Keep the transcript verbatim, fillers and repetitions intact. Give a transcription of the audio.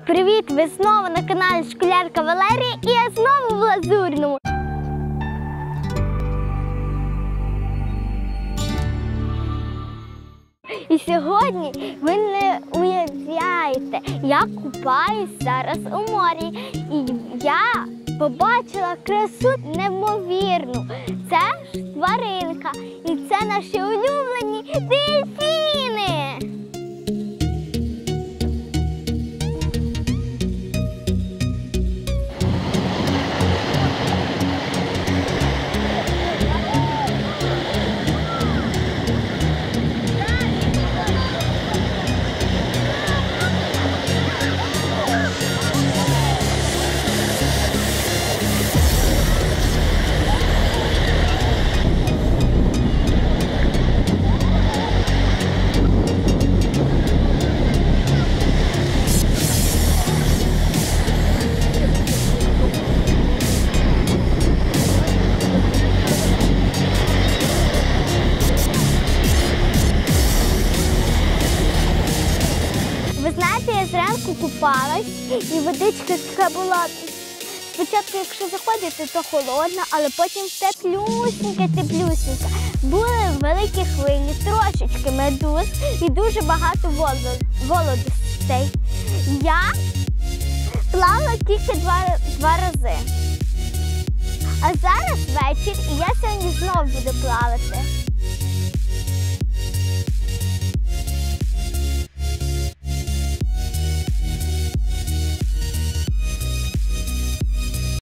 Привіт! Ви знову на каналі Школярка Валерія і я знову в Лазурному. І сьогодні ви не уявляєте, я купаюсь зараз у морі. І я побачила красу неймовірну. Це ж тваринка. І це наші улюблені дельфіни. Ви знаєте, я зранку купалась, і водичка така була, спочатку, якщо заходити, то холодна, але потім теплюсінька, теплюсінька. Були великі хвилі, трошечки медуз і дуже багато водоростей. Я плавала тільки два, два рази. А зараз вечір, і я сьогодні знову буду плавати.